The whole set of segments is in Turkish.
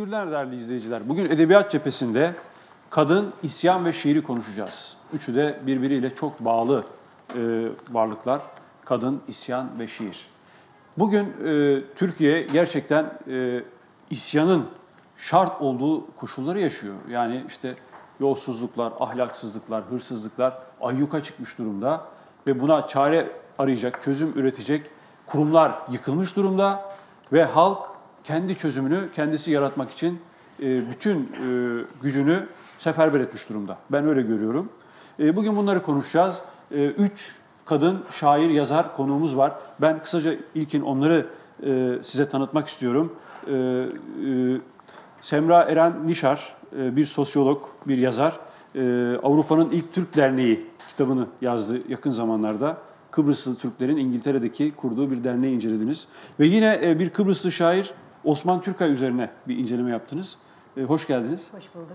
Teşekkürler değerli izleyiciler. Bugün Edebiyat Cephesi'nde kadın, isyan ve şiiri konuşacağız. Üçü de birbiriyle çok bağlı varlıklar. Kadın, isyan ve şiir. Bugün Türkiye gerçekten isyanın şart olduğu koşulları yaşıyor. Yani işte yolsuzluklar, ahlaksızlıklar, hırsızlıklar ayyuka çıkmış durumda ve buna çare arayacak, çözüm üretecek kurumlar yıkılmış durumda ve halk kendi çözümünü kendisi yaratmak için bütün gücünü seferber etmiş durumda. Ben öyle görüyorum. Bugün bunları konuşacağız. Üç kadın şair, yazar konuğumuz var. Ben kısaca ilkin onları size tanıtmak istiyorum. Semra Eren Nişar, bir sosyolog, bir yazar. Avrupa'nın İlk Türk Derneği kitabını yazdı yakın zamanlarda. Kıbrıslı Türklerin İngiltere'deki kurduğu bir derneği incelediniz. Ve yine bir Kıbrıslı şair Osman Türkay üzerine bir inceleme yaptınız. Hoş geldiniz. Hoş bulduk.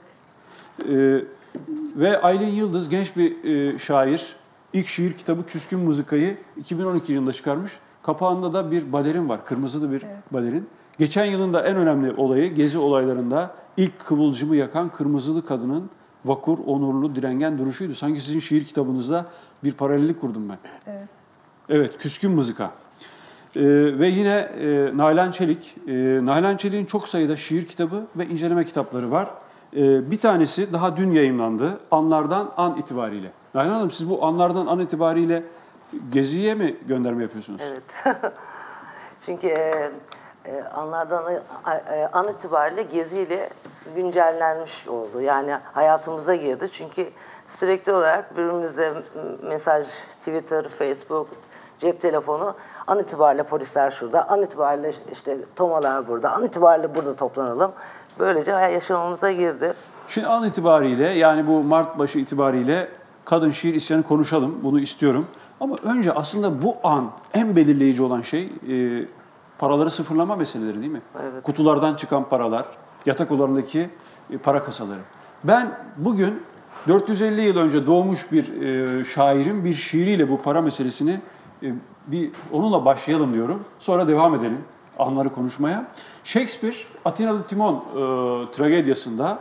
Ve Aylin Yıldız genç bir şair. İlk şiir kitabı Küskün Mızıka'yı 2012 yılında çıkarmış. Kapağında da bir balerin var, kırmızılı bir balerin. Geçen yılın da en önemli olayı Gezi olaylarında ilk kıvılcımı yakan kırmızılı kadının vakur, onurlu, direngen duruşuydu. Sanki sizin şiir kitabınızda bir paralellik kurdum ben. Evet. Evet, Küskün Mızıka. Ve yine Nalan Çelik. Nalan Çelik'in çok sayıda şiir kitabı ve inceleme kitapları var. Bir tanesi daha dün yayımlandı. Anlardan An itibariyle. Nalan Hanım, siz bu Anlardan An itibariyle Gezi'ye mi gönderme yapıyorsunuz? Evet. Çünkü Anlardan an itibariyle Gezi ile güncellenmiş oldu. Yani hayatımıza girdi. Çünkü sürekli olarak birbirimize mesaj, Twitter, Facebook, cep telefonu, an itibariyle polisler şurada, an itibariyle işte tomalar burada, an itibariyle burada toplanalım. Böylece yaşamamıza girdi. Şimdi an itibariyle, yani bu Mart başı itibariyle kadın şiir isyanı konuşalım. Bunu istiyorum. Ama önce aslında bu an en belirleyici olan şey paraları sıfırlama meseleleri değil mi? Evet. Kutulardan çıkan paralar, yatak odalarındaki para kasaları. Ben bugün 450 yıl önce doğmuş bir şairin bir şiiriyle bu para meselesini onunla başlayalım diyorum. Sonra devam edelim anları konuşmaya. Shakespeare, Atinalı Timon tragedyasında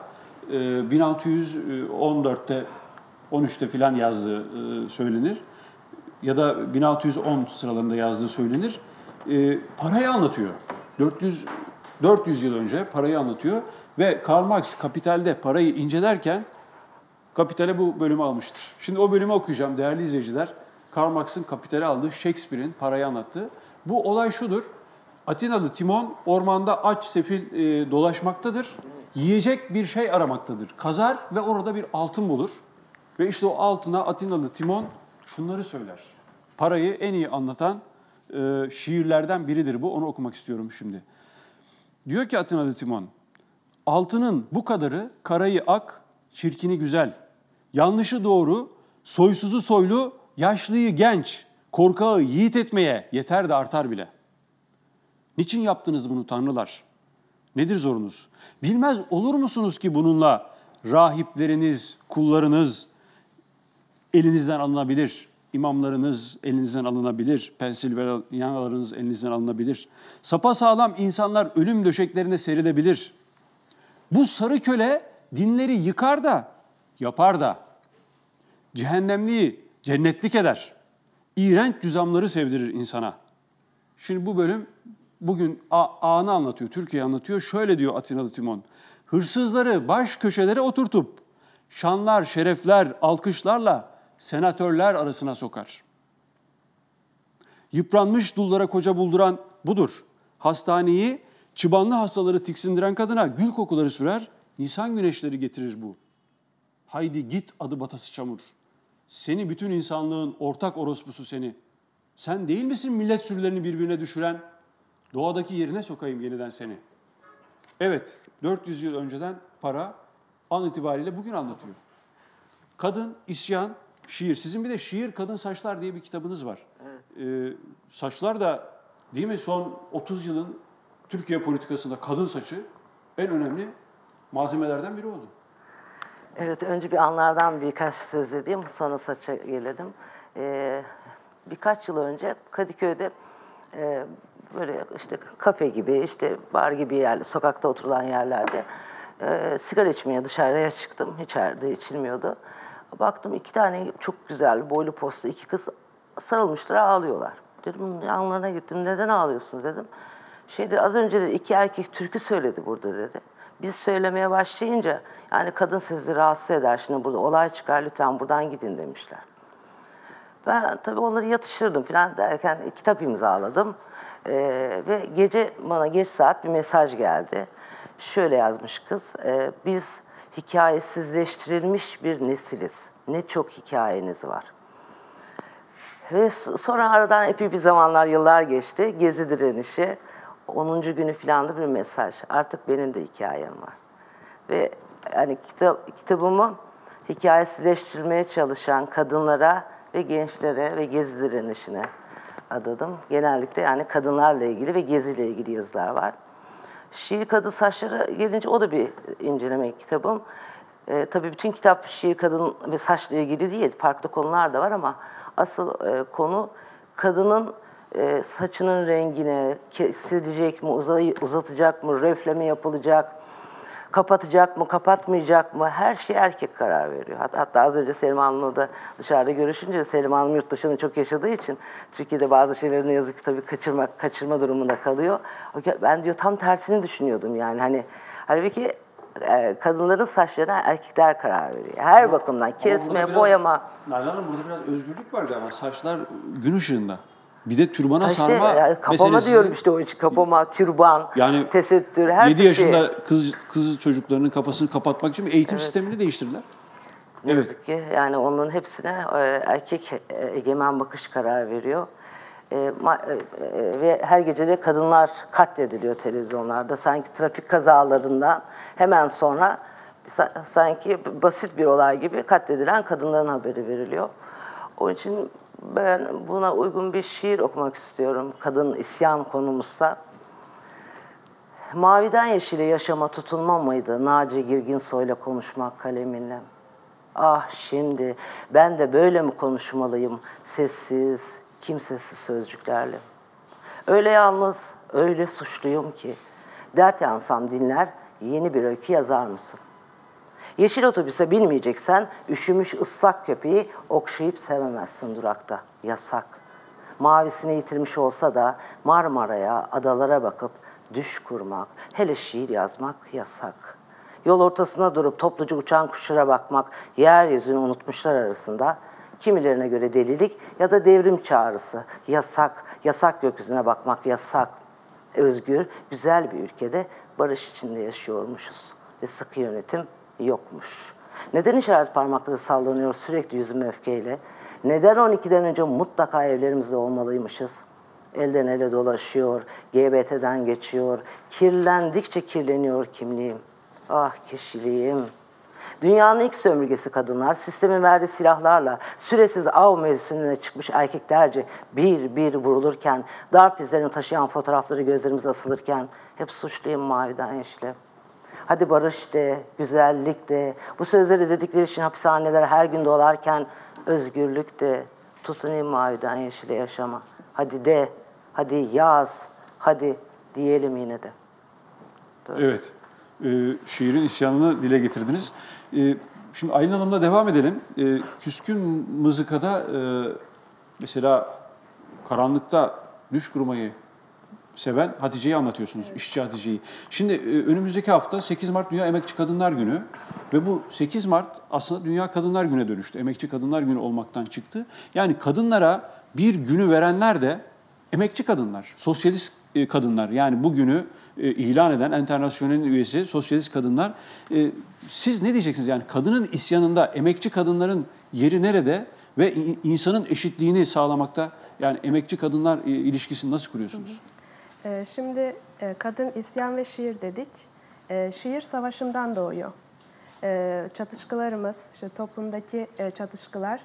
1614'te 13'te filan yazdığı söylenir. Ya da 1610 sıralarında yazdığı söylenir. Parayı anlatıyor. 400 yıl önce parayı anlatıyor ve Karl Marx Kapital'de parayı incelerken Kapital'e bu bölümü almıştır. Şimdi o bölümü okuyacağım değerli izleyiciler. Karl Marx'ın Kapital'e aldığı Shakespeare'in parayı anlattığı. Bu olay şudur. Atinalı Timon ormanda aç sefil dolaşmaktadır. Yiyecek bir şey aramaktadır. Kazar ve orada bir altın bulur. Ve işte o altına Atinalı Timon şunları söyler. Parayı en iyi anlatan şiirlerden biridir bu. Onu okumak istiyorum şimdi. Diyor ki Atinalı Timon, altının bu kadarı karayı ak, çirkini güzel. Yanlışı doğru, soysuzu soylu, yaşlıyı genç, korkağı yiğit etmeye yeter de artar bile. Niçin yaptınız bunu tanrılar? Nedir zorunuz? Bilmez olur musunuz ki bununla rahipleriniz, kullarınız elinizden alınabilir, imamlarınız elinizden alınabilir, Pensilvanyalarınız elinizden alınabilir. Sapasağlam insanlar ölüm döşeklerine serilebilir. Bu sarı köle dinleri yıkar da, yapar da. Cehennemliği cennetlik eder. İğrenç düzamları sevdirir insana. Şimdi bu bölüm bugün anı anlatıyor, Türkiye anlatıyor. Şöyle diyor Atinalı Timon. Hırsızları baş köşelere oturtup, şanlar, şerefler, alkışlarla senatörler arasına sokar. Yıpranmış dullara koca bulduran budur. Hastaneyi, çıbanlı hastaları tiksindiren kadına gül kokuları sürer, nisan güneşleri getirir bu. Haydi git adı batası çamur. Seni bütün insanlığın ortak orospusu seni. Sen değil misin millet sürülerini birbirine düşüren? Doğadaki yerine sokayım yeniden seni. Evet, 400 yıl önceden para an itibariyle bugün anlatıyor. Kadın, isyan, şiir. Sizin bir de Şiir Kadın Saçlar diye bir kitabınız var. Evet. Saçlar da değil mi son 30 yılın Türkiye politikasında kadın saçı en önemli malzemelerden biri oldu. Evet, önce bir anlardan birkaç söz edeyim, sonra saça gelelim. Birkaç yıl önce Kadıköy'de böyle işte kafe gibi, işte bar gibi yerler, sokakta oturulan yerlerde sigara içmeye dışarıya çıktım. İçeride içilmiyordu. Baktım 2 tane çok güzel, boylu postlu 2 kız sarılmışlar, ağlıyorlar. Dedim yanlarına gittim, neden ağlıyorsunuz dedim. Az önce de 2 erkek türkü söyledi burada dedi. Biz söylemeye başlayınca yani kadın sizi rahatsız eder, şimdi burada olay çıkar, lütfen buradan gidin demişler. Ben tabii onları yatıştırdım falan derken kitap imzaladım. Ve gece bana geç saat bir mesaj geldi. Şöyle yazmış kız, biz hikayesizleştirilmiş bir nesiliz. Ne çok hikayeniz var. Ve sonra aradan epey bir zamanlar, yıllar geçti. Gezi direnişi, 10. günü falan da bir mesaj. Artık benim de hikayem var. Ve yani kitabımı hikayesizleştirmeye çalışan kadınlara ve gençlere ve gezi direnişine adadım. Genellikle yani kadınlarla ilgili ve geziyle ilgili yazılar var. Şiir Kadın Saçları gelince o da bir inceleme kitabım. Tabii bütün kitap şiir, kadın ve saçla ilgili değil. Farklı konular da var ama asıl konu kadının saçının rengine, kesilecek mi, uzatacak mı, röfleme yapılacak, kapatacak mı, kapatmayacak mı, her şey erkek karar veriyor. Hatta az önce Selma Hanım'la da dışarıda görüşünce, Selma Hanım yurt dışında çok yaşadığı için Türkiye'de bazı şeyleri ne yazık ki tabii kaçırma durumunda kalıyor. Ben diyor tam tersini düşünüyordum yani halbuki kadınların saçlarına erkekler karar veriyor. Her bakımdan kesme, boyama. Nalan Hanım burada biraz özgürlük var galiba. Saçlar gün ışığında. Bir de türbana İşte, sarma kapama meselesi. diyorum işte o için. Kapama, türban, yani tesettür, her 7 şey. yaşında kız çocuklarının kafasını kapatmak için eğitim sistemini değiştirdiler. Ne yazık ki yani onun hepsine erkek egemen bakış karar veriyor. Ve her gece de kadınlar katlediliyor televizyonlarda. Sanki trafik kazalarından hemen sonra sanki basit bir olay gibi katledilen kadınların haberi veriliyor. Onun için ben buna uygun bir şiir okumak istiyorum. Kadın isyan konumuzsa. Maviden yeşile yaşama tutunma mıydı? Naci Girginsoy'la konuşmak kaleminle. Ah şimdi ben de böyle mi konuşmalıyım? Sessiz, kimsesiz sözcüklerle. Öyle yalnız, öyle suçluyum ki. Dert yansam dinler, yeni bir öykü yazar mısın? Yeşil otobüse binmeyeceksen üşümüş ıslak köpeği okşayıp sevemezsin durakta. Yasak. Mavisini yitirmiş olsa da Marmara'ya, adalara bakıp düş kurmak, hele şiir yazmak yasak. Yol ortasına durup topluca uçan kuşlara bakmak, yeryüzünü unutmuşlar arasında, kimilerine göre delilik ya da devrim çağrısı. Yasak, yasak gökyüzüne bakmak yasak. Özgür, güzel bir ülkede barış içinde yaşıyormuşuz ve sıkı yönetim yokmuş. Neden işaret parmakları sallanıyor sürekli yüzüm öfkeyle? Neden 12'den önce mutlaka evlerimizde olmalıymışız? Elden ele dolaşıyor, GBT'den geçiyor, kirlendikçe kirleniyor kimliğim. Ah kişiliğim. Dünyanın ilk sömürgesi kadınlar, sistemin verdiği silahlarla süresiz av mevsimine çıkmış erkeklerce bir bir vurulurken, darp izlerini taşıyan fotoğrafları gözlerimize asılırken, hep suçluyum maviden yeşile. Hadi barış de, güzellik de, bu sözleri dedikleri için hapishaneler her gün dolarken, özgürlük de, tutunayım maviden yeşile yaşama. Hadi de, hadi yaz, hadi diyelim yine de. Evet. Şiirin isyanını dile getirdiniz. Şimdi Aylin Hanım'la devam edelim. Küskün Mızıka'da mesela karanlıkta düş kurmayı seven Hatice'yi anlatıyorsunuz, işçi Hatice'yi. Şimdi önümüzdeki hafta 8 Mart Dünya Emekçi Kadınlar Günü ve bu 8 Mart aslında Dünya Kadınlar Günü'ne dönüştü. Emekçi Kadınlar Günü olmaktan çıktı. Yani kadınlara bir günü verenler de emekçi kadınlar, sosyalist kadınlar. Yani bu günü ilan eden Enternasyonel'in üyesi sosyalist kadınlar. Siz ne diyeceksiniz? Yani kadının isyanında emekçi kadınların yeri nerede ve insanın eşitliğini sağlamakta yani emekçi kadınlar ilişkisini nasıl kuruyorsunuz? Şimdi kadın isyan ve şiir dedik. Şiir savaşımdan doğuyor. Çatışkılarımız, işte toplumdaki çatışkılar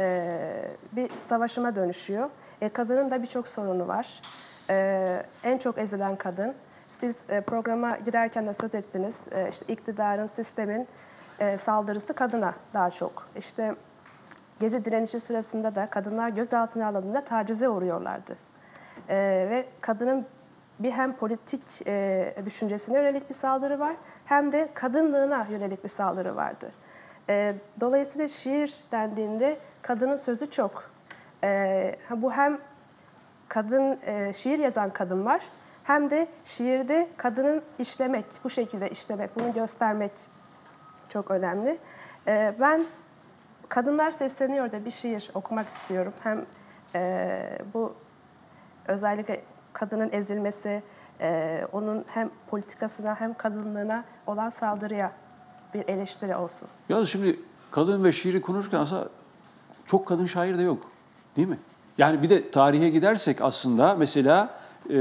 bir savaşıma dönüşüyor. Kadının da birçok sorunu var. En çok ezilen kadın. Siz programa girerken de söz ettiniz. İşte iktidarın, sistemin saldırısı kadına daha çok. İşte Gezi direnişi sırasında da kadınlar gözaltına alındığında tacize uğruyorlardı. Ve kadının bir hem politik düşüncesine yönelik bir saldırı var, hem de kadınlığına yönelik bir saldırı vardı. Dolayısıyla şiir dendiğinde kadının sözü çok. Bu hem kadın şiir yazan kadın var, hem de şiirde kadının işlemek, bu şekilde işlemek, bunu göstermek çok önemli. Ben Kadınlar Sesleniyor da bir şiir okumak istiyorum. Hem bu özellikle kadının ezilmesi, onun hem politikasına hem kadınlığına olan saldırıya bir eleştiri olsun. Yalnız şimdi kadın ve şiiri konuşurken aslında çok kadın şair de yok, değil mi? Yani bir de tarihe gidersek aslında mesela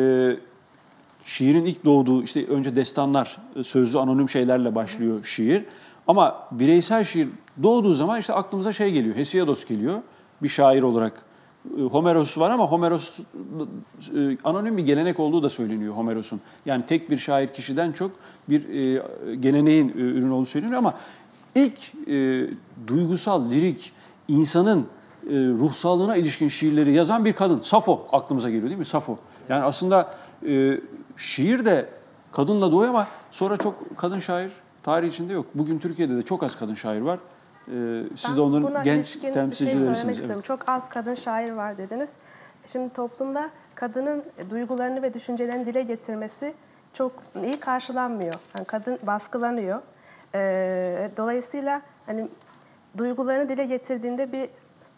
şiirin ilk doğduğu, işte önce destanlar, sözlü anonim şeylerle başlıyor şiir. Ama bireysel şiir doğduğu zaman işte aklımıza şey geliyor, Hesiodos geliyor bir şair olarak. Homeros var ama Homeros anonim bir gelenek olduğu da söyleniyor Homeros'un. Yani tek bir şair kişiden çok bir geleneğin ürünü olduğu söyleniyor ama ilk duygusal, lirik, insanın ruhsallığına ilişkin şiirleri yazan bir kadın. Safo aklımıza geliyor değil mi? Safo. Yani aslında şiir de kadınla doğuyor ama sonra çok kadın şair tarih içinde yok. Bugün Türkiye'de de çok az kadın şair var. Siz de onların genç temsilcilerisiniz. Evet. Çok az kadın şair var dediniz. Şimdi toplumda kadının duygularını ve düşüncelerini dile getirmesi çok iyi karşılanmıyor. Yani kadın baskılanıyor. Dolayısıyla hani duygularını dile getirdiğinde bir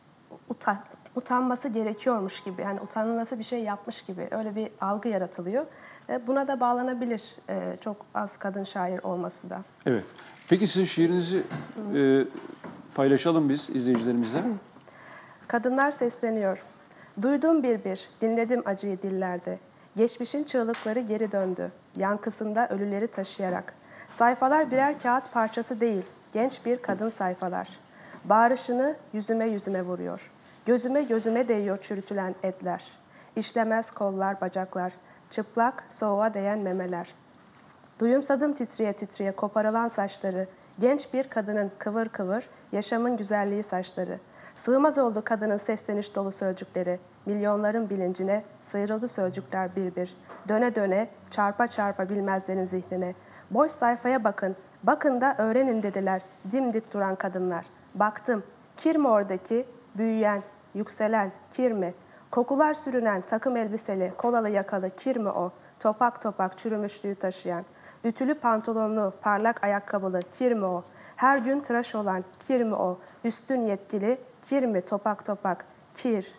utanması gerekiyormuş gibi, yani utanılması bir şey yapmış gibi öyle bir algı yaratılıyor. Buna da bağlanabilir çok az kadın şair olması da. Evet. Peki sizin şiirinizi paylaşalım biz izleyicilerimizle. Kadınlar sesleniyor. Duydum bir, dinledim acıyı dillerde. Geçmişin çığlıkları geri döndü, yankısında ölüleri taşıyarak. Sayfalar birer kağıt parçası değil, genç bir kadın sayfalar. Bağırışını yüzüme vuruyor. Gözüme değiyor çürütülen etler. İşlemez kollar, bacaklar, çıplak, soğuğa değen memeler. Duyumsadım titreye koparılan saçları, genç bir kadının kıvır kıvır, yaşamın güzelliği saçları. Sığmaz oldu kadının sesleniş dolu sözcükleri, milyonların bilincine sıyrıldı sözcükler bir. Döne döne, çarpa bilmezlerin zihnine. Boş sayfaya bakın da öğrenin dediler dimdik duran kadınlar. Baktım, kir mi oradaki, büyüyen, yükselen, kir mi? Kokular sürünen, takım elbiseli, kolalı yakalı, kir mi o? Topak çürümüşlüğü taşıyan. Ütülü pantolonlu, parlak ayakkabılı, kir mi o? Her gün tıraş olan, kir mi o? Üstün yetkili, kir mi? Topak, kir.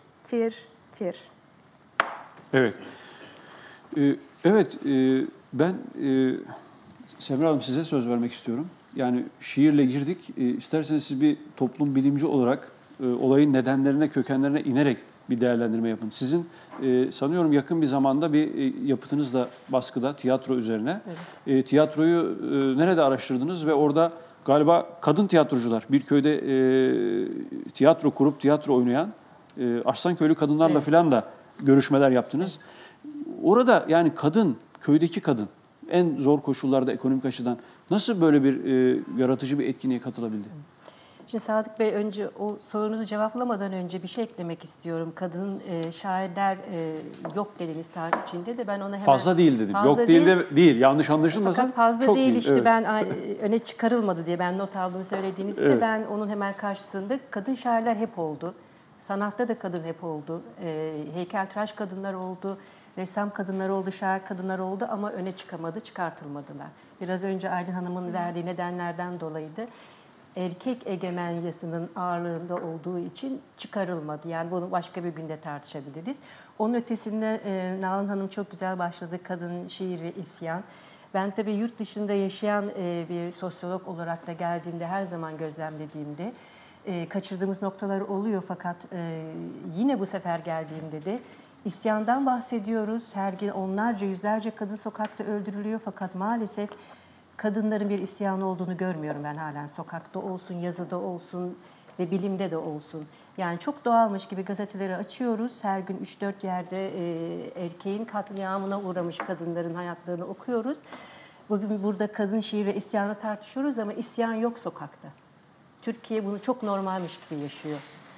Evet. Evet, ben Semra Hanım size söz vermek istiyorum. Yani şiirle girdik. İsterseniz siz bir toplum bilimci olarak olayın nedenlerine, kökenlerine inerek bir değerlendirme yapın. Sizin sanıyorum yakın bir zamanda bir yapıtınız da baskıda tiyatro üzerine. Evet. Tiyatroyu nerede araştırdınız ve orada galiba kadın tiyatrocular, bir köyde tiyatro kurup tiyatro oynayan Arslanköylü kadınlarla falan da görüşmeler yaptınız. Orada yani kadın, köydeki kadın en zor koşullarda ekonomik açıdan nasıl böyle bir yaratıcı bir etkinliğe katılabildi? Şimdi Sadık Bey, önce o sorunuzu cevaplamadan önce bir şey eklemek istiyorum. Kadın şairler yok dediniz tarih içinde de ben ona hemen... Fazla değil dedim. Fazla yok değil de değil. Yanlış anlaşılmasın. Fakat fazla çok değil işte, evet. Ben öne çıkarılmadı diye ben not aldığımı söylediğinizde evet. Ben onun hemen karşısında kadın şairler hep oldu. Sanatta da kadın hep oldu. Heykeltıraş kadınlar oldu. Ressam kadınlar oldu, şair kadınlar oldu ama öne çıkartılmadılar. Biraz önce Aylin Hanım'ın verdiği nedenlerden dolayıydı. Erkek egemenyasının ağırlığında olduğu için çıkarılmadı. Yani bunu başka bir günde tartışabiliriz. Onun ötesinde Nalan Hanım çok güzel başladı. Kadın, şiir ve isyan. Ben tabii yurt dışında yaşayan bir sosyolog olarak da geldiğimde, her zaman gözlemlediğimde kaçırdığımız noktalar oluyor. Fakat yine bu sefer geldiğimde de isyandan bahsediyoruz. Her gün onlarca, yüzlerce kadın sokakta öldürülüyor. Fakat maalesef kadınların bir isyanı olduğunu görmüyorum ben halen. Sokakta olsun, yazıda olsun ve bilimde de olsun. Yani çok doğalmış gibi gazeteleri açıyoruz. Her gün 3-4 yerde erkeğin katliamına uğramış kadınların hayatlarını okuyoruz. Bugün burada kadın şiir ve isyanı tartışıyoruz ama isyan yok sokakta. Türkiye bunu çok normalmiş gibi yaşıyor.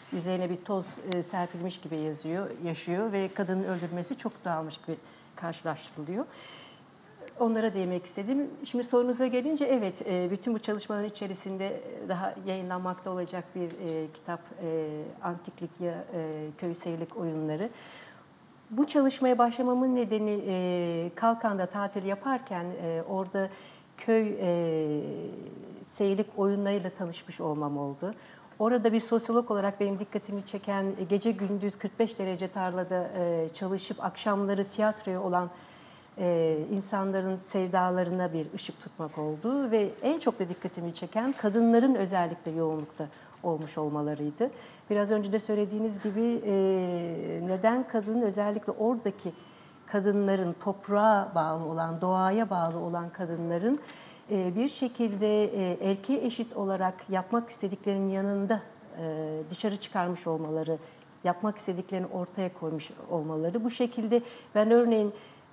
üzerine bir toz serpilmiş gibi yaşıyor ve kadının öldürülmesi çok dağılmış gibi karşılaştırılıyor. Onlara değinmek istedim. Şimdi sorunuza gelince evet, bütün bu çalışmaların içerisinde daha yayınlanmakta olacak bir kitap, Antiklik ya Köy Seyirlik Oyunları. Bu çalışmaya başlamamın nedeni Kalkan'da tatil yaparken orada köy seyirlik oyunlarıyla tanışmış olmam oldu. Orada bir sosyolog olarak benim dikkatimi çeken gece gündüz 45 derece tarlada çalışıp akşamları tiyatroya olan insanların sevdalarına bir ışık tutmak oldu ve en çok da dikkatimi çeken kadınların özellikle yoğunlukta olmuş olmalarıydı. Biraz önce de söylediğiniz gibi neden kadının özellikle oradaki kadınların toprağa bağlı olan, doğaya bağlı olan kadınların bir şekilde erkeğe eşit olarak yapmak istediklerinin yanında dışarı çıkarmış olmaları, yapmak istediklerini ortaya koymuş olmaları. Bu şekilde ben örneğin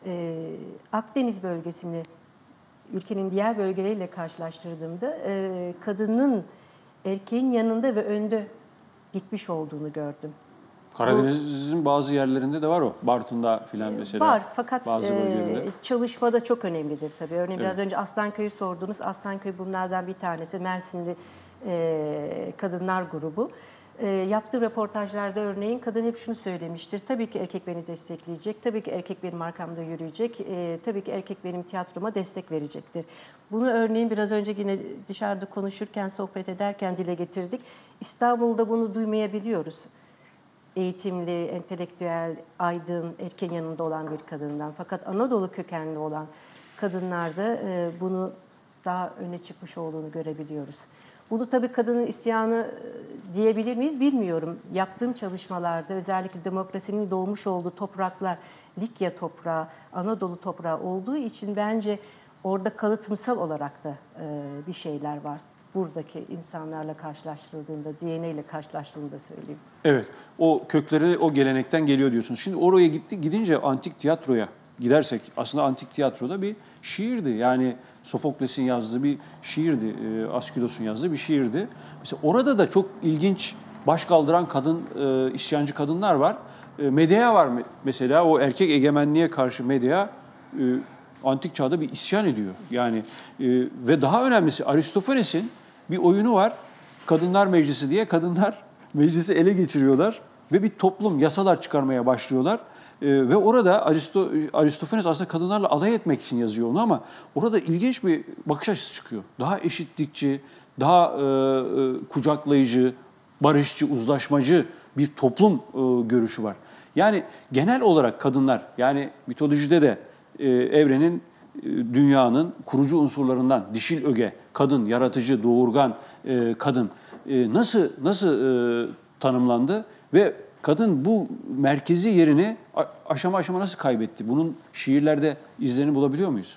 Akdeniz bölgesini ülkenin diğer bölgeleriyle karşılaştırdığımda kadının erkeğin yanında ve önde gitmiş olduğunu gördüm. Karadeniz'in bazı yerlerinde de var o. Bartın'da filan mesela. Var fakat bazı bölgelerinde. çalışmada çok önemlidir tabii. Örneğin biraz Evet. önce Aslanköy'ü sordunuz. Aslanköy bunlardan bir tanesi. Mersinli kadınlar grubu. Yaptığı röportajlarda örneğin kadın hep şunu söylemiştir. Tabii ki erkek beni destekleyecek. Tabii ki erkek benim arkamda yürüyecek. Tabii ki erkek benim tiyatroma destek verecektir. Bunu örneğin biraz önce yine dışarıda konuşurken, sohbet ederken dile getirdik. İstanbul'da bunu duymayabiliyoruz. Eğitimli, entelektüel, aydın, erkeğin yanında olan bir kadından. Fakat Anadolu kökenli olan kadınlarda bunu daha öne çıkmış olduğunu görebiliyoruz. Bunu tabii kadının isyanı diyebilir miyiz bilmiyorum. Yaptığım çalışmalarda özellikle demokrasinin doğmuş olduğu topraklar, Likya toprağı, Anadolu toprağı olduğu için bence orada kalıtımsal olarak da bir şeyler var. Buradaki insanlarla karşılaştırıldığında, DNA ile karşılaştırıldığında söyleyeyim. Evet, o kökleri o gelenekten geliyor diyorsunuz. Şimdi oraya gidince antik tiyatroya gidersek, aslında antik tiyatroda bir şiirdi. Yani Sofokles'in yazdığı bir şiirdi, Askilos'un yazdığı bir şiirdi. Mesela orada da çok ilginç baş kaldıran kadın, isyancı kadınlar var. Medea var mesela, o erkek egemenliğe karşı Medea antik çağda bir isyan ediyor. Yani ve daha önemlisi Aristofanes'in bir oyunu var. Kadınlar Meclisi diye. Kadınlar meclisi ele geçiriyorlar ve bir toplum, yasalar çıkarmaya başlıyorlar. Ve orada Aristofanes aslında kadınlarla alay etmek için yazıyor onu ama orada ilginç bir bakış açısı çıkıyor. Daha eşitlikçi, daha kucaklayıcı, barışçı, uzlaşmacı bir toplum görüşü var. Yani genel olarak kadınlar, yani mitolojide de evrenin, dünyanın kurucu unsurlarından dişil öge, kadın, yaratıcı, doğurgan kadın nasıl tanımlandı ve kadın bu merkezi yerini aşama aşama nasıl kaybetti? Bunun şiirlerde izlerini bulabiliyor muyuz?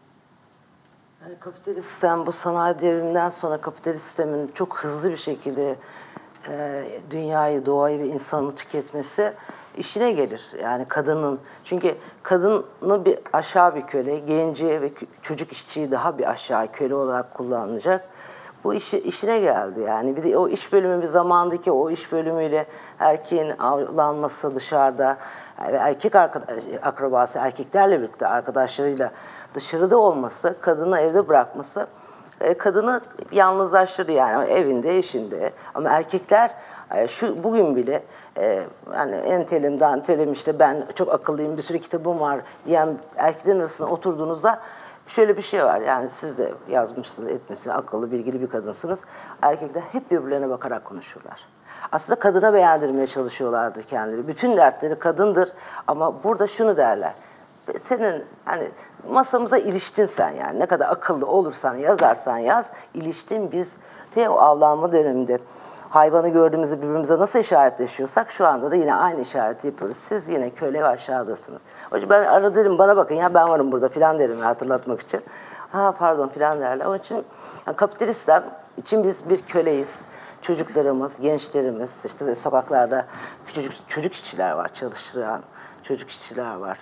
Yani kapitalist sistem, bu sanayi devriminden sonra kapitalist sistemin çok hızlı bir şekilde dünyayı, doğayı ve insanı tüketmesi işine gelir. Yani kadının, çünkü kadını bir aşağı bir köle, genci ve çocuk işçiyi daha bir aşağı köle olarak kullanılacak. Bu işine geldi yani. Bir de o iş bölümü, bir zamandaki o iş bölümüyle erkeğin avlanması dışarıda ve erkek akrabası, erkeklerle birlikte arkadaşlarıyla dışarıda olması, kadını evde bırakması kadını yalnızlaştırdı yani evinde, işinde. Ama erkekler bugün bile yani entelim, dantelim, işte ben çok akıllıyım, bir sürü kitabım var diyen erkeklerin arasında oturduğunuzda şöyle bir şey var, yani siz de yazmışsınız, etmişsiniz, akıllı, bilgili bir kadınsınız. Erkekler hep birbirlerine bakarak konuşurlar. Aslında kadına beğendirmeye çalışıyorlardı kendileri. Bütün dertleri kadındır ama burada şunu derler. Senin hani masamıza iliştin sen yani. Ne kadar akıllı olursan, yazarsan yaz, iliştin biz. O avlanma döneminde hayvanı gördüğümüzde birbirimize nasıl işaretleşiyorsak şu anda da yine aynı işareti yapıyoruz. Siz yine köle ve aşağıdasınız. O yüzden ben arada derim, bana bakın ya ben varım burada filan derim hatırlatmak için. Ha pardon filan derler. Onun için yani kapitalistler için biz bir köleyiz. Çocuklarımız, gençlerimiz, işte sokaklarda çocuk işçiler var, çalıştıran çocuk işçiler var.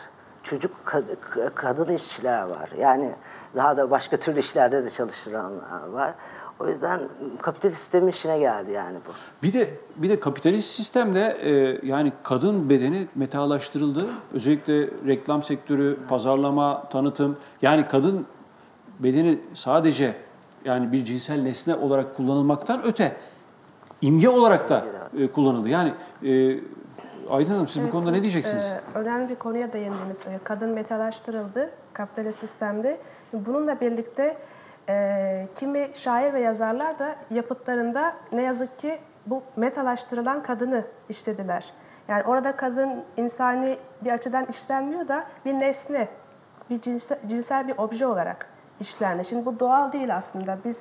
Kadın işçiler var. Yani daha da başka türlü işlerde de çalıştıranlar var. O yüzden kapitalist sistemin işine geldi yani bu. Bir de kapitalist sistemde yani kadın bedeni metalaştırıldı. Özellikle reklam sektörü, pazarlama, tanıtım. Yani kadın bedeni sadece yani bir cinsel nesne olarak kullanılmaktan öte imge olarak da kullanıldı. Yani Aydın Hanım siz bu konuda ne diyeceksiniz? Önemli bir konuya değindiniz. Kadın metalaştırıldı kapitalist sistemde. Bununla birlikte kimi şair ve yazarlar da yapıtlarında ne yazık ki bu metalaştırılan kadını işlediler. Yani orada kadın insani bir açıdan işlenmiyor da bir nesne, bir cinsel bir obje olarak işlendi. Şimdi bu doğal değil aslında. Biz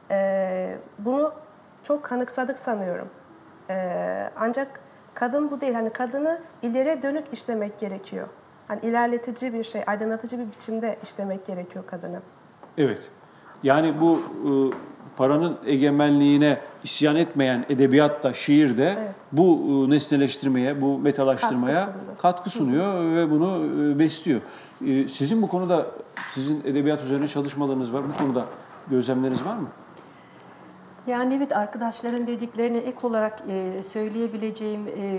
bunu çok kanıksadık sanıyorum. Ancak kadın bu değil. Hani kadını ileriye dönük işlemek gerekiyor. Hani ilerletici bir şey, aydınlatıcı bir biçimde işlemek gerekiyor kadını. Evet. Yani bu paranın egemenliğine isyan etmeyen edebiyatta, şiirde Evet. bu nesneleştirmeye, bu metalaştırmaya katkı sunuyor ve bunu besliyor. Sizin bu konuda, sizin edebiyat üzerine çalışmalarınız var. Bu konuda gözlemleriniz var mı? Yani evet, arkadaşların dediklerine ek olarak söyleyebileceğim,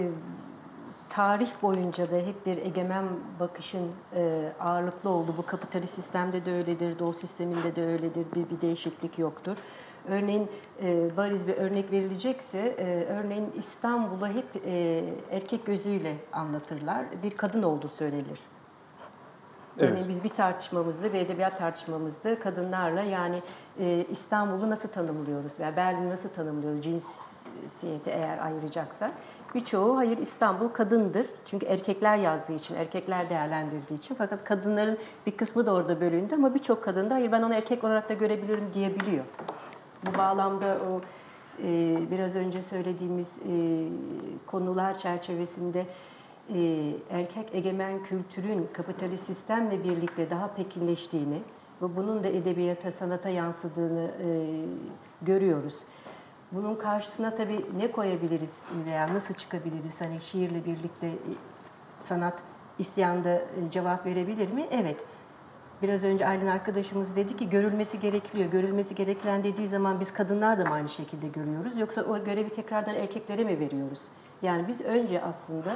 tarih boyunca da hep bir egemen bakışın ağırlıklı olduğu, bu kapitalist sistemde de öyledir, Doğu sisteminde de öyledir, bir değişiklik yoktur. Örneğin bariz bir örnek verilecekse, örneğin İstanbul'u hep erkek gözüyle anlatırlar, bir kadın olduğu söylenir. Evet. Örneğin biz bir tartışmamızda, bir edebiyat tartışmamızda kadınlarla yani İstanbul'u nasıl tanımlıyoruz veya Berlin'i nasıl tanımlıyoruz cinsiyeti eğer ayıracaksak. Birçoğu hayır İstanbul kadındır. Çünkü erkekler yazdığı için, erkekler değerlendirdiği için. Fakat kadınların bir kısmı da orada bölündü ama birçok kadın da hayır ben onu erkek olarak da görebilirim diyebiliyor. Bu bağlamda o biraz önce söylediğimiz konular çerçevesinde erkek egemen kültürün kapitalist sistemle birlikte daha pekinleştiğini ve bunun da edebiyata, sanata yansıdığını görüyoruz. Bunun karşısına tabii ne koyabiliriz veya nasıl çıkabiliriz? Hani şiirle birlikte sanat isyanda cevap verebilir mi? Evet. Biraz önce Aylin arkadaşımız dedi ki görülmesi gerekiyor. Görülmesi gereken dediği zaman biz kadınlar da mı aynı şekilde görüyoruz? Yoksa o görevi tekrardan erkeklere mi veriyoruz? Yani biz önce aslında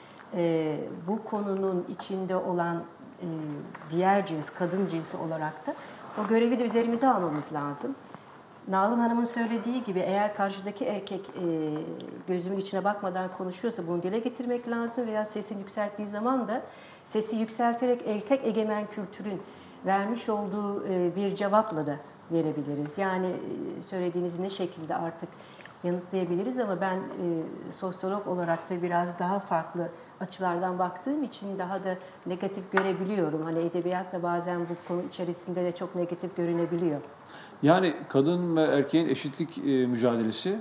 bu konunun içinde olan diğer cins, kadın cinsi olarak da o görevi de üzerimize almamız lazım. Nalan Hanım'ın söylediği gibi eğer karşıdaki erkek gözümün içine bakmadan konuşuyorsa bunu dile getirmek lazım veya sesini yükselttiği zaman da sesi yükselterek erkek egemen kültürün vermiş olduğu bir cevapla da verebiliriz. Yani söylediğinizi ne şekilde artık yanıtlayabiliriz ama ben sosyolog olarak da biraz daha farklı açılardan baktığım için daha da negatif görebiliyorum. Hani edebiyat da bazen bu konu içerisinde de çok negatif görünebiliyor. Yani kadın ve erkeğin eşitlik mücadelesi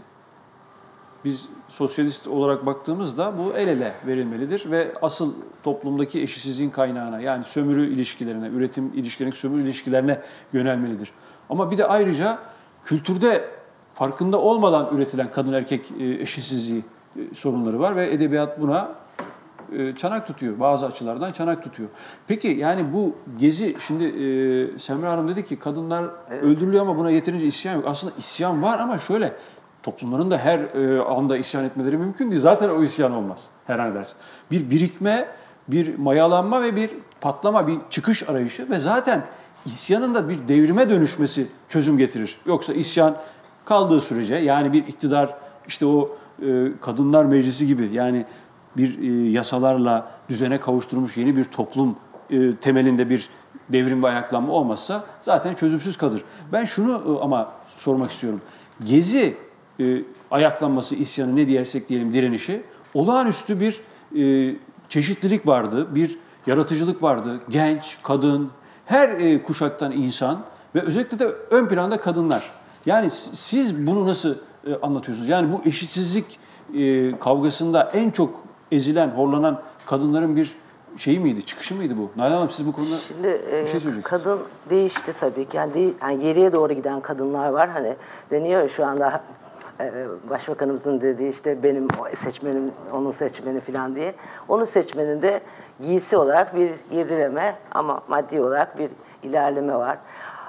biz sosyalist olarak baktığımızda bu el ele verilmelidir ve asıl toplumdaki eşitsizliğin kaynağına yani sömürü ilişkilerine, üretim ilişkilerine, sömürü ilişkilerine yönelmelidir. Ama bir de ayrıca kültürde farkında olmadan üretilen kadın erkek eşitsizliği sorunları var ve edebiyat buna çanak tutuyor. Bazı açılardan çanak tutuyor. Peki yani bu gezi şimdi Semra Hanım dedi ki kadınlar öldürülüyor ama buna yeterince isyan yok. Aslında isyan var ama şöyle toplumların da her anda isyan etmeleri mümkün değil. Zaten o isyan olmaz her an edersin. Bir birikme, bir mayalanma ve bir patlama, bir çıkış arayışı ve zaten isyanın da bir devrime dönüşmesi çözüm getirir. Yoksa isyan kaldığı sürece yani bir iktidar işte o Kadınlar Meclisi gibi yani bir yasalarla düzene kavuşturulmuş yeni bir toplum temelinde bir devrim ve ayaklanma olmazsa zaten çözümsüz kalır. Ben şunu ama sormak istiyorum. Gezi ayaklanması, isyanı ne diyersek diyelim direnişi olağanüstü bir çeşitlilik vardı, bir yaratıcılık vardı. Genç, kadın, her kuşaktan insan ve özellikle de ön planda kadınlar. Yani siz bunu nasıl anlatıyorsunuz? Yani bu eşitsizlik kavgasında en çok ezilen, horlanan kadınların bir şeyi miydi, çıkışı mıydı bu? Nalan Hanım siz bu konuda Şimdi, bir şey söyleyeceksiniz. kadın değişti tabii ki. Yani geriye doğru giden kadınlar var. Hani deniyor ya şu anda Başbakanımızın dediği işte benim seçmenim, onun seçmeni falan diye. Onun seçmeninde giysi olarak bir gerileme ama maddi olarak bir ilerleme var.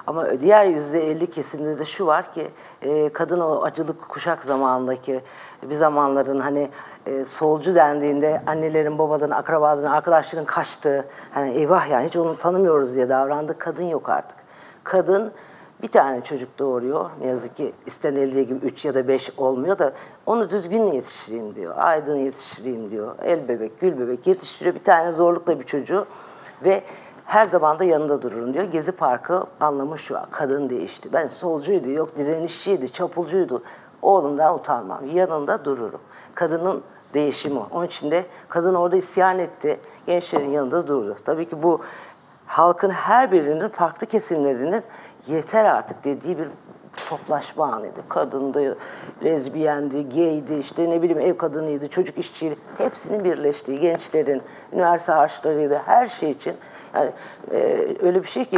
Ama diğer %50 kesimde de şu var ki kadın o acılık kuşak zamanındaki bir zamanların hani solcu dendiğinde annelerin, babaların, akrabaların, arkadaşların kaçtığı, hani eyvah yani hiç onu tanımıyoruz diye davrandığı kadın yok artık. Kadın bir tane çocuk doğuruyor. Ne yazık ki istenildiği gibi 3 ya da 5 olmuyor da onu düzgün yetiştireyim diyor. Aydın yetiştireyim diyor. El bebek, gül bebek yetiştiriyor. Bir tane zorlukla bir çocuğu ve her zaman da yanında dururum diyor. Gezi Parkı anlamı şu, kadın değişti. Ben solcuydu, yok direnişçiydi, çapulcuydu. Oğlumdan utanmam, yanında dururum. Kadının değişimi. Onun için de kadın orada isyan etti, gençlerin yanında durdu. Tabii ki bu halkın her birinin, farklı kesimlerinin yeter artık dediği bir toplaşma anıydı. Kadındı, lezbiyendi, gaydi, işte ne bileyim ev kadınıydı, çocuk işçiydi. Hepsinin birleştiği, gençlerin, üniversite harçlarıydı, her şey için. Yani öyle bir şey ki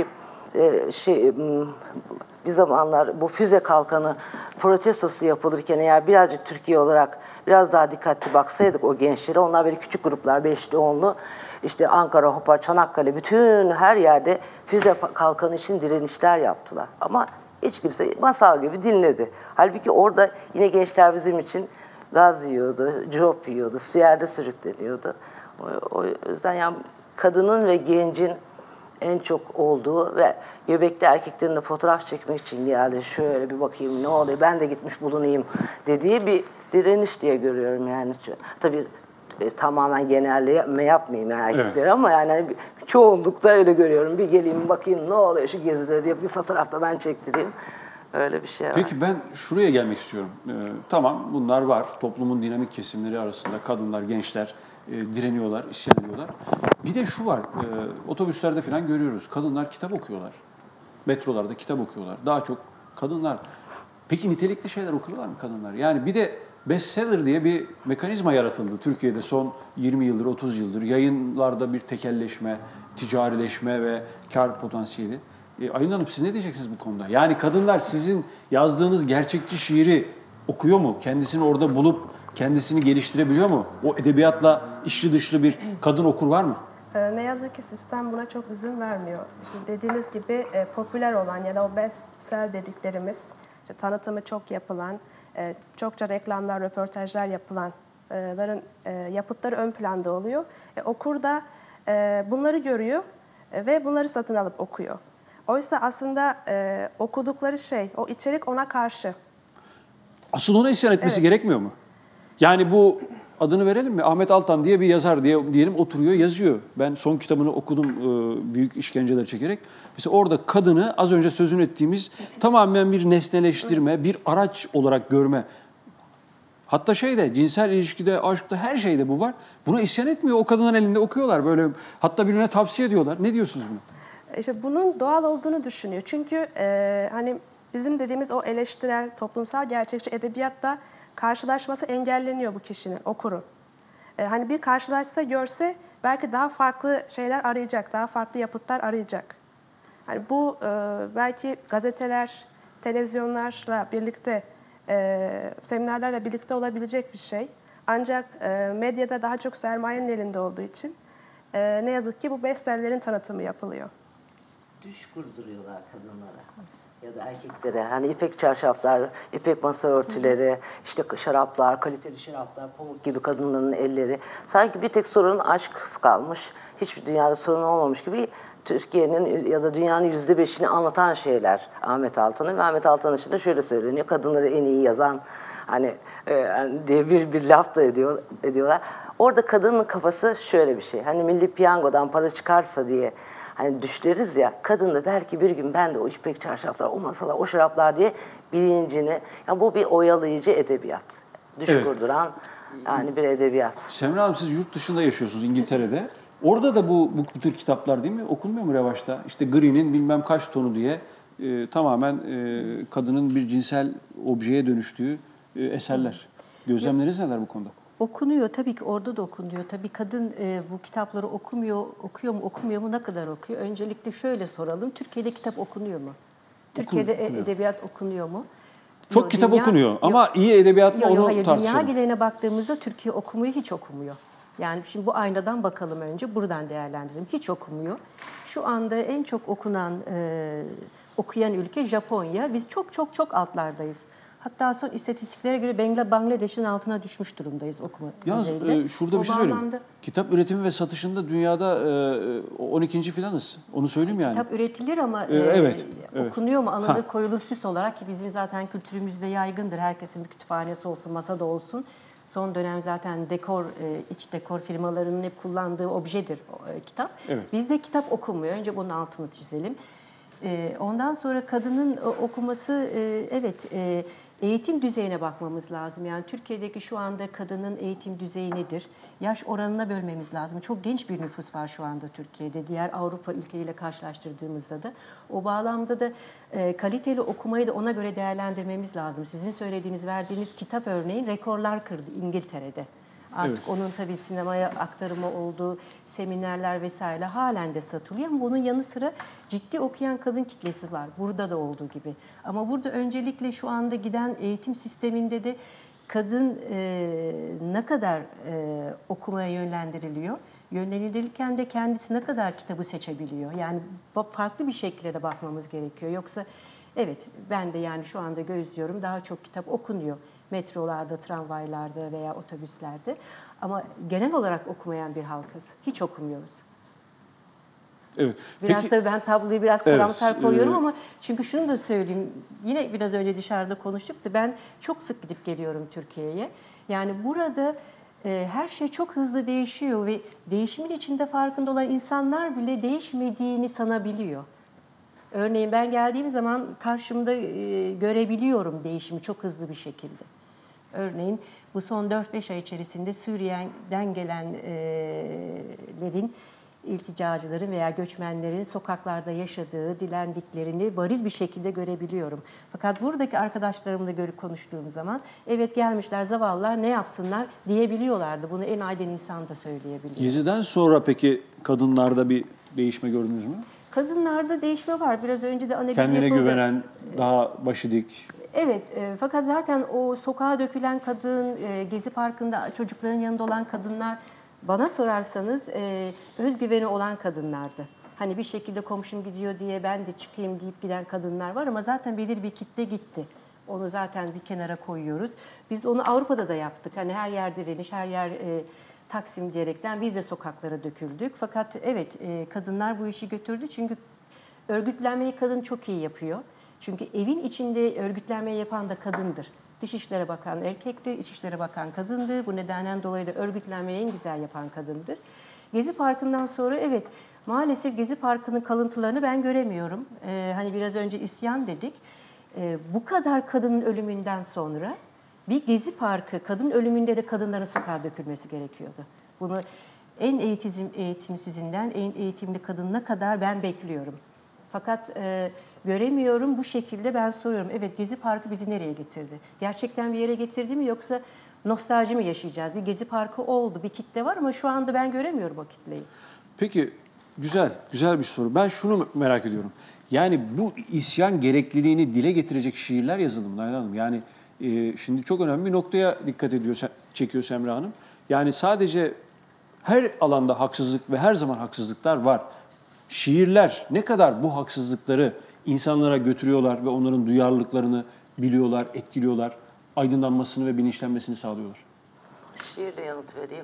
bir zamanlar bu füze kalkanı protestosu yapılırken eğer birazcık Türkiye olarak biraz daha dikkatli baksaydık o gençlere, onlar böyle küçük gruplar, 5'li 10'lu, işte Ankara, Hopa, Çanakkale, bütün her yerde füze kalkanı için direnişler yaptılar. Ama hiç kimse masal gibi dinledi. Halbuki orada yine gençler bizim için gaz yiyordu, cop yiyordu, su yerde sürükleniyordu. O yüzden yani kadının ve gencin en çok olduğu ve göbekli erkeklerin de fotoğraf çekmek için geldi. Şöyle bir bakayım ne oluyor, ben de gitmiş bulunayım dediği bir direniş diye görüyorum yani. Tabii tamamen genelleme yapmayayım yani erkekleri, evet. Ama yani çoğunlukta öyle görüyorum. Bir geleyim bakayım ne oluyor şu gezide diye bir fotoğrafta ben çektireyim. Öyle bir şey var. Peki ben şuraya gelmek istiyorum. Tamam bunlar var. Toplumun dinamik kesimleri arasında kadınlar, gençler direniyorlar, isyan ediyorlar. Bir de şu var. Otobüslerde falan görüyoruz. Kadınlar kitap okuyorlar. Metrolarda kitap okuyorlar. Daha çok kadınlar. Peki nitelikli şeyler okuyorlar mı kadınlar? Yani bir de bestseller diye bir mekanizma yaratıldı Türkiye'de son 20 yıldır, 30 yıldır. Yayınlarda bir tekelleşme, ticarileşme ve kar potansiyeli. Aylin Hanım siz ne diyeceksiniz bu konuda? Yani kadınlar sizin yazdığınız gerçekçi şiiri okuyor mu? Kendisini orada bulup kendisini geliştirebiliyor mu? O edebiyatla içli dışlı bir kadın okur var mı? Ne yazık ki sistem buna çok izin vermiyor. İşte dediğiniz gibi popüler olan ya da o bestseller dediklerimiz, işte tanıtımı çok yapılan, çokça reklamlar, röportajlar yapılanların yapıtları ön planda oluyor. Okur da bunları görüyor ve bunları satın alıp okuyor. Oysa aslında okudukları şey, o içerik ona karşı. Asıl ona isyan etmesi gerekmiyor mu? Yani bu adını verelim mi? Ahmet Altan diye bir yazar diyelim oturuyor yazıyor. Ben son kitabını okudum büyük işkenceler çekerek. Mesela orada kadını az önce sözünü ettiğimiz tamamen bir nesneleştirme, bir araç olarak görme. Hatta cinsel ilişkide, aşkta her şeyde bu var. Buna isyan etmiyor. O kadının elinde okuyorlar böyle. Hatta birbirine tavsiye ediyorlar. Ne diyorsunuz buna? İşte bunun doğal olduğunu düşünüyor. Çünkü hani bizim dediğimiz o eleştirel, toplumsal gerçekçi edebiyatta karşılaşması engelleniyor bu kişinin, okurun. Hani bir karşılaşsa, görse belki daha farklı şeyler arayacak, daha farklı yapıtlar arayacak. Hani bu belki gazeteler, televizyonlarla birlikte, seminerlerle birlikte olabilecek bir şey. Ancak medyada daha çok sermayenin elinde olduğu için ne yazık ki bu bestsellerin tanıtımı yapılıyor. Düş kurduruyorlar kadınlara ya da erkeklere. Hani ipek çarşaflar, ipek masa örtüleri, işte şaraplar, kaliteli şaraplar, pamuk gibi kadınların elleri. Sanki bir tek sorun aşk kalmış. Hiçbir dünyada sorun olmamış gibi Türkiye'nin ya da dünyanın %5'ini anlatan şeyler Ahmet Altan'ın ve Ahmet Altan için de şöyle söyleniyor. Kadınları en iyi yazan hani diye bir laf da ediyorlar. Orada kadının kafası şöyle bir şey. Hani milli piyangodan para çıkarsa diye hani düşleriz ya, kadın da belki bir gün ben de o ipek çarşaflar, o masalar, o şaraplar diye bilincini, yani bu bir oyalayıcı edebiyat. Düş kurduran yani bir edebiyat. Semra Hanım siz yurt dışında yaşıyorsunuz İngiltere'de. Orada da bu tür kitaplar değil mi? Okunmuyor mu revaçta? İşte Green'in bilmem kaç tonu diye tamamen kadının bir cinsel objeye dönüştüğü eserler. Gözlemleriniz neler bu konuda? Okunuyor. Tabii ki orada da okunuyor. Tabii kadın bu kitapları okuyor mu, okumuyor mu, ne kadar okuyor? Öncelikle şöyle soralım. Türkiye'de kitap okunuyor mu? Türkiye'de edebiyat okunuyor mu? Çok kitap okunuyor ama iyi edebiyat mı onu hayır, tartışalım. Dünya geneline baktığımızda Türkiye okumuyor, hiç okumuyor. Yani şimdi bu aynadan bakalım önce, buradan değerlendirelim. Hiç okumuyor. Şu anda en çok okunan okuyan ülke Japonya. Biz çok çok çok altlardayız. Hatta son istatistiklere göre Bangladeş'in altına düşmüş durumdayız okuma Yalnız düzeyinde. şurada O bir şey söyleyeyim. bağlamda Kitap üretimi ve satışında dünyada 12. filanız. Onu söyleyeyim yani. kitap üretilir ama evet. okunuyor mu, alınır, koyulur süs olarak ki bizim zaten kültürümüzde yaygındır. Herkesin bir kütüphanesi olsun, masada olsun. Son dönem zaten dekor, iç dekor firmalarının hep kullandığı objedir kitap. Evet. Bizde kitap okunmuyor. Önce bunun altını çizelim. Ondan sonra kadının okuması, eğitim düzeyine bakmamız lazım. Yani Türkiye'deki şu anda kadının eğitim düzeyi nedir? Yaş oranına bölmemiz lazım. Çok genç bir nüfus var şu anda Türkiye'de. Diğer Avrupa ülkeleriyle karşılaştırdığımızda da. O bağlamda da kaliteli okumayı da ona göre değerlendirmemiz lazım. Sizin söylediğiniz, verdiğiniz kitap örneğin rekorlar kırdı İngiltere'de. Artık onun tabii sinemaya aktarımı olduğu seminerler vesaire halen de satılıyor ama bunun yanı sıra ciddi okuyan kadın kitlesi var. Burada da olduğu gibi. Ama burada öncelikle şu anda giden eğitim sisteminde de kadın ne kadar okumaya yönlendiriliyor? Yönlendirilirken de kendisi ne kadar kitabı seçebiliyor? Yani farklı bir şekilde de bakmamız gerekiyor. Yoksa evet ben de yani şu anda gözlüyorum daha çok kitap okunuyor. Metrolarda, tramvaylarda veya otobüslerde. Ama genel olarak okumayan bir halkız. Hiç okumuyoruz. Evet. Biraz Peki, tabii ben tabloyu biraz karamsar evet, koyuyorum ama çünkü şunu da söyleyeyim. Yine biraz önce dışarıda konuştuk da ben çok sık gidip geliyorum Türkiye'ye. Yani burada her şey çok hızlı değişiyor ve değişimin içinde farkında olan insanlar bile değişmediğini sanabiliyor. Örneğin ben geldiğim zaman karşımda görebiliyorum değişimi çok hızlı bir şekilde. Örneğin bu son 4-5 ay içerisinde Suriye'den gelenlerin, ilticacıların veya göçmenlerin sokaklarda yaşadığı, dilendiklerini bariz bir şekilde görebiliyorum. Fakat buradaki arkadaşlarımla görüp konuştuğum zaman evet gelmişler zavallılar ne yapsınlar diyebiliyorlardı. Bunu en aydın insan da söyleyebiliyor. Gezi'den sonra peki kadınlarda bir değişme gördünüz mü? Kadınlarda değişme var. Biraz önce de analiz Kendine yapıldı. güvenen, daha başı dik. Evet, fakat zaten o sokağa dökülen kadın, Gezi Parkı'nda çocukların yanında olan kadınlar bana sorarsanız özgüveni olan kadınlardı. Hani bir şekilde komşum gidiyor diye ben de çıkayım deyip giden kadınlar var ama zaten belirli bir kitle gitti. Onu zaten bir kenara koyuyoruz. Biz onu Avrupa'da da yaptık. Hani her yer direniş, her yer Taksim diyerekten biz de sokaklara döküldük. Fakat evet kadınlar bu işi götürdü çünkü örgütlenmeyi kadın çok iyi yapıyor. Çünkü evin içinde örgütlenmeyi yapan da kadındır. Dışişleri Bakan erkektir, İçişleri Bakan kadındır. Bu nedenden dolayı da örgütlenmeyi en güzel yapan kadındır. Gezi Parkı'ndan sonra evet maalesef Gezi Parkı'nın kalıntılarını ben göremiyorum. Hani biraz önce isyan dedik. Bu kadar kadının ölümünden sonra bir Gezi Parkı, kadın ölümünde de kadınların sokağa dökülmesi gerekiyordu. Bunu en eğitimsizinden en eğitimli kadınına kadar ben bekliyorum. Fakat göremiyorum bu şekilde ben soruyorum. Evet Gezi Parkı bizi nereye getirdi? Gerçekten bir yere getirdi mi yoksa nostalji mi yaşayacağız? Bir Gezi Parkı oldu, bir kitle var ama şu anda ben göremiyorum o kitleyi. Peki güzel bir soru. Ben şunu merak ediyorum. Yani bu isyan gerekliliğini dile getirecek şiirler yazıldı mı Nalan Hanım? Yani şimdi çok önemli bir noktaya dikkat çekiyor Semra Hanım. Yani sadece her alanda haksızlık ve her zaman haksızlıklar var. Şiirler ne kadar bu haksızlıkları insanlara götürüyorlar ve onların duyarlılıklarını biliyorlar, etkiliyorlar, aydınlanmasını ve bilinçlenmesini sağlıyorlar. Şiirle yanıt vereyim.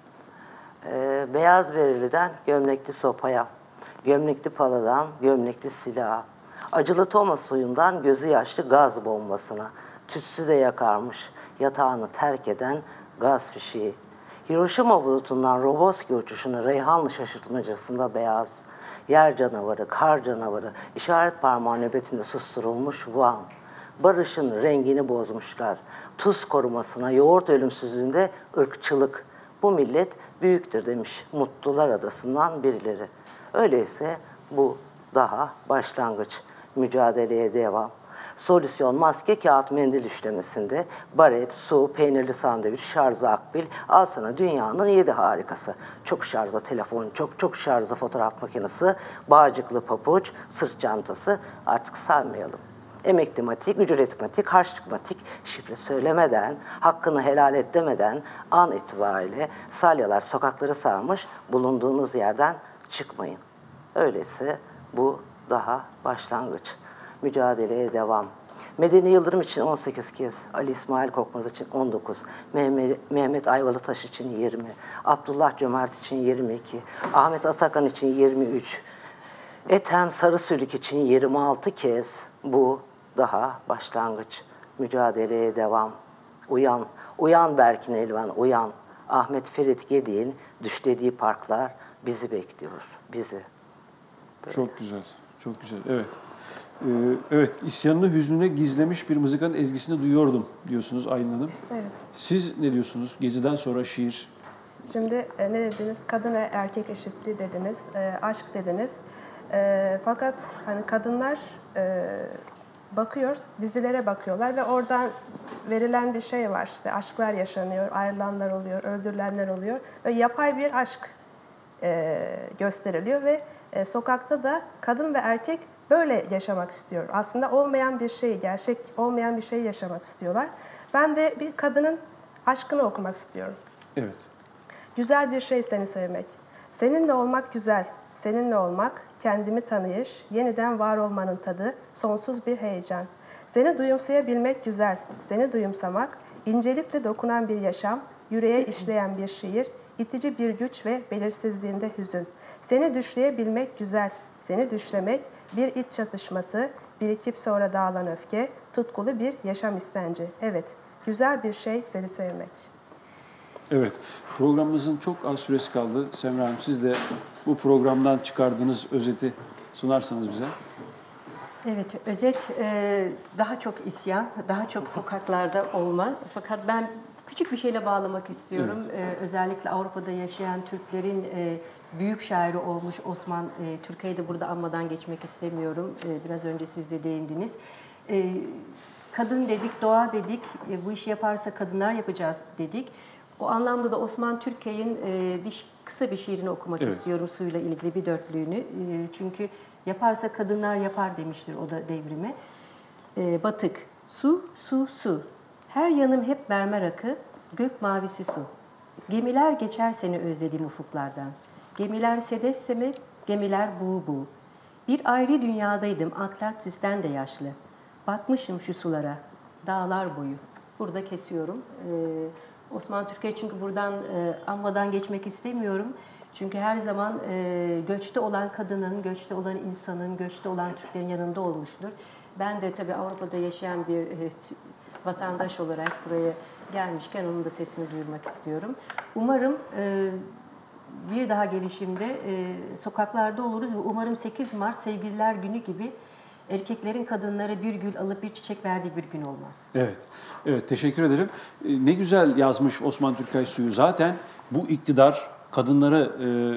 Beyaz bereliden gömlekli sopaya, gömlekli paladan gömlekli silaha, acılı Toma suyundan gözü yaşlı gaz bombasına, tütsü de yakarmış yatağını terk eden gaz fişeği. Hiroşima bulutundan Roboski uçuşunu Reyhanlı şaşırtmacasında beyaz, yer canavarı, kar canavarı, işaret parmağı nöbetinde susturulmuş Wuhan. Barışın rengini bozmuşlar. Tuz korumasına, yoğurt ölümsüzlüğünde ırkçılık. Bu millet büyüktür demiş Mutlular Adası'ndan birileri. Öyleyse bu daha başlangıç. Mücadeleye devam. Solüsyon maske, kağıt, mendil üçlemesinde baret, su, peynirli sandviç, şarjı akbil, al sana dünyanın 7 harikası. Çok şarjlı telefon, çok şarjlı fotoğraf makinesi, bağcıklı papuç, sırt çantası artık saymayalım. Emeklimatik, ücretmatik, harçlıkmatik, şifre söylemeden, hakkını helal et demeden an itibariyle salyalar sokakları sarmış, bulunduğunuz yerden çıkmayın. Öyleyse bu daha başlangıç. mücadeleye devam. Medeni Yıldırım için 18 kez, Ali İsmail Korkmaz için 19, Mehmet Ayvalıtaş için 20, Abdullah Cömert için 22, Ahmet Atakan için 23, Ethem Sarısülük için 26 kez. Bu daha başlangıç. Mücadeleye devam. Uyan, uyan Berkin Elvan, uyan. Ahmet Ferit Gedik'in düşlediği parklar bizi bekliyor, bizi. Çok güzel, çok güzel. Evet. Evet, isyanını hüznüne gizlemiş bir mızıkanın ezgisini duyuyordum diyorsunuz Aylin Hanım. Evet. Siz ne diyorsunuz? Geziden sonra şiir. Şimdi ne dediniz? Kadın ve erkek eşitliği dediniz, aşk dediniz. Fakat hani kadınlar bakıyor, dizilere bakıyorlar ve oradan verilen bir şey var. İşte aşklar yaşanıyor, ayrılanlar oluyor, öldürülenler oluyor. Ve yapay bir aşk gösteriliyor ve sokakta da kadın ve erkek böyle yaşamak istiyor. Aslında olmayan bir şeyi, gerçek olmayan bir şeyi yaşamak istiyorlar. Ben de bir kadının aşkını okumak istiyorum. Evet. Güzel bir şey seni sevmek. Seninle olmak güzel. Seninle olmak, kendimi tanıyış, yeniden var olmanın tadı, sonsuz bir heyecan. Seni duyumsayabilmek güzel. Seni duyumsamak, incelikle dokunan bir yaşam, yüreğe işleyen bir şiir, itici bir güç ve belirsizliğinde hüzün. Seni düşleyebilmek güzel. Seni düşlemek, bir iç çatışması, birikip sonra dağılan öfke, tutkulu bir yaşam istenci. Evet, güzel bir şey seni sevmek. Evet, programımızın çok az süresi kaldı. Semra Hanım, siz de bu programdan çıkardığınız özeti sunarsanız bize. Evet, özet daha çok isyan, daha çok sokaklarda olma. Fakat ben küçük bir şeyle bağlamak istiyorum. Evet. Özellikle Avrupa'da yaşayan Türklerin büyük şairi olmuş Osman Türkay'ı da burada anmadan geçmek istemiyorum. Biraz önce siz de değindiniz. Kadın dedik, doğa dedik, bu işi yaparsa kadınlar yapacağız dedik. O anlamda da Osman Türkay'ın kısa bir şiirini okumak istiyorum, suyla ilgili bir dörtlüğünü. Çünkü yaparsa kadınlar yapar demiştir o da devrime. Batık, su, su, su. Her yanım hep mermer akı, gök mavisi su. Gemiler geçer seni özlediğim ufuklardan. Gemiler sedef semet, gemiler buğu buğu. Bir ayrı dünyadaydım, Atlantis'ten de yaşlı. Batmışım şu sulara, dağlar boyu. Burada kesiyorum. Osman Türkay çünkü buradan anmadan geçmek istemiyorum. Çünkü her zaman göçte olan kadının, göçte olan insanın, göçte olan Türklerin yanında olmuştur. Ben de tabii Avrupa'da yaşayan bir vatandaş olarak buraya gelmişken onun da sesini duyurmak istiyorum. Umarım bir daha gelişimde sokaklarda oluruz ve umarım 8 Mart Sevgililer Günü gibi erkeklerin kadınlara bir gül alıp bir çiçek verdiği bir gün olmaz. Evet, evet, teşekkür ederim. Ne güzel yazmış Osman Türkay Suyu. Zaten bu iktidar kadınları,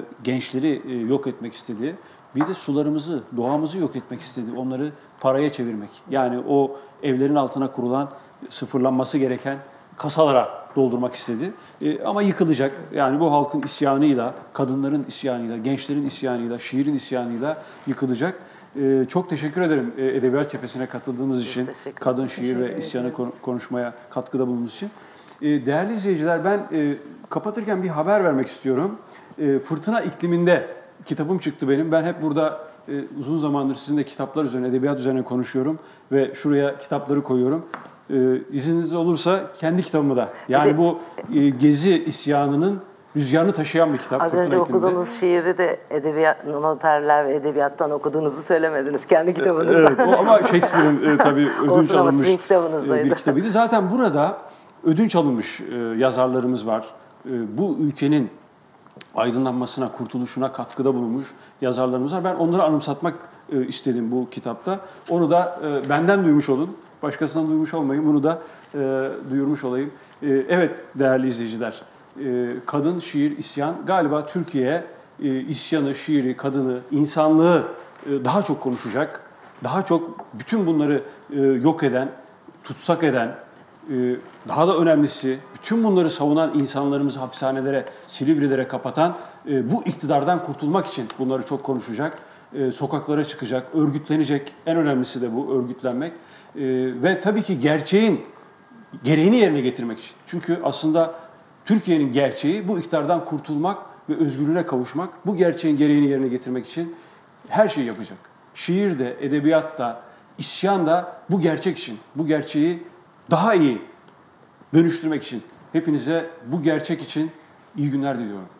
gençleri yok etmek istedi. Bir de sularımızı, doğamızı yok etmek istedi. Onları paraya çevirmek. Yani o evlerin altına kurulan, sıfırlanması gereken kasalara doldurmak istedi. Ama yıkılacak. Yani bu halkın isyanıyla, kadınların isyanıyla, gençlerin isyanıyla, şiirin isyanıyla yıkılacak. Çok teşekkür ederim Edebiyat Cephesi'ne katıldığınız için, kadın şiir ve isyanı konuşmaya katkıda bulunduğunuz için. Değerli izleyiciler, ben kapatırken bir haber vermek istiyorum. Fırtına ikliminde kitabım çıktı benim. Ben hep burada uzun zamandır sizinle kitaplar üzerine, edebiyat üzerine konuşuyorum ve şuraya kitapları koyuyorum. İzniniz olursa kendi kitabımı da, yani bu Gezi isyanının rüzgarını taşıyan bir kitap. Az önce okuduğunuz şiiri de noterler ve edebiyattan okuduğunuzu söylemediniz kendi kitabınızda. Evet, o ama Shakespeare'in tabii ödünç alınmış bir kitabıydı. Zaten burada ödünç alınmış yazarlarımız var. Bu ülkenin aydınlanmasına, kurtuluşuna katkıda bulunmuş yazarlarımız var. Ben onları anımsatmak istedim bu kitapta. Onu da benden duymuş olun. Başkasından duymuş olmayın. Bunu da duyurmuş olayım. Evet değerli izleyiciler. Kadın, şiir, isyan. Galiba Türkiye isyanı, şiiri, kadını, insanlığı daha çok konuşacak. Daha çok bütün bunları yok eden, tutsak eden, daha da önemlisi bütün bunları savunan insanlarımızı hapishanelere, Silivrilere kapatan bu iktidardan kurtulmak için bunları çok konuşacak. Sokaklara çıkacak, örgütlenecek. En önemlisi de bu, örgütlenmek. Ve tabii ki gerçeğin gereğini yerine getirmek için. Çünkü aslında Türkiye'nin gerçeği bu iktidardan kurtulmak ve özgürlüğüne kavuşmak. Bu gerçeğin gereğini yerine getirmek için her şeyi yapacak. Şiir de, edebiyat da, isyan da bu gerçek için, bu gerçeği daha iyi dönüştürmek için. Hepinize bu gerçek için iyi günler diliyorum.